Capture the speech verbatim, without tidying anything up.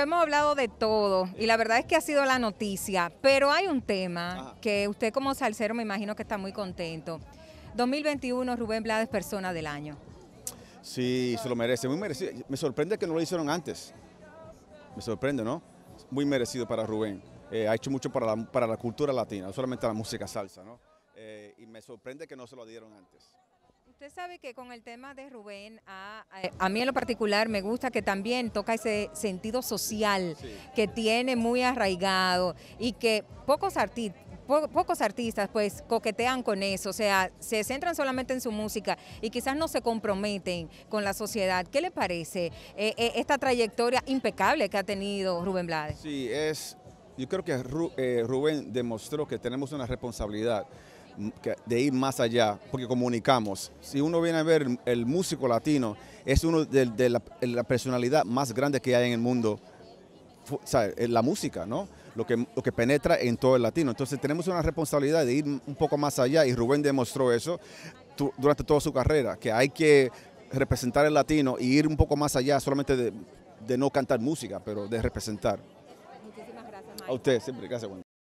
hemos hablado de todo y la verdad es que ha sido la noticia, pero hay un tema Ajá. que usted como salsero me imagino que está muy contento. dos mil veintiuno, Rubén Blades, Persona del Año. Sí, se lo merece, muy merecido. Me sorprende que no lo hicieron antes. Me sorprende, ¿no? Muy merecido para Rubén. Eh, ha hecho mucho para la, para la cultura latina, no solamente la música salsa, ¿no? Eh, y me sorprende que no se lo dieron antes. Usted sabe que con el tema de Rubén, a, a, a mí en lo particular me gusta que también toca ese sentido social Sí. que tiene muy arraigado y que pocos artistas Po- pocos artistas pues coquetean con eso, o sea, se centran solamente en su música y quizás no se comprometen con la sociedad. ¿Qué le parece eh, eh, esta trayectoria impecable que ha tenido Rubén Blades? Sí, es, yo creo que Ru- eh, Rubén demostró que tenemos una responsabilidad mm, que- de ir más allá, porque comunicamos. Si uno viene a ver, el músico latino es uno de, de la, la personalidad más grande que hay en el mundo, fu- o sea, eh, la música, ¿no? Lo que, lo que penetra en todo el latino. Entonces tenemos una responsabilidad de ir un poco más allá y Rubén demostró eso tu- durante toda su carrera, que hay que representar el latino y ir un poco más allá solamente de, de no cantar música, pero de representar. Muchísimas gracias, A Mike. usted, siempre, gracias, Wendy.